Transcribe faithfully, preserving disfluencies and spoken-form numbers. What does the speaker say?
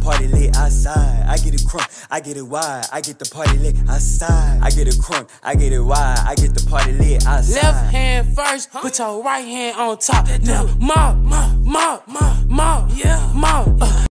party lit outside. I get it crunk, I get it wide. I get the party lit outside. I get it crunk, I get it wide. I get the party lit outside. Left hand first, put your right hand on top. Now, mom, mom, mom, mom, mom, yeah, mom. Uh.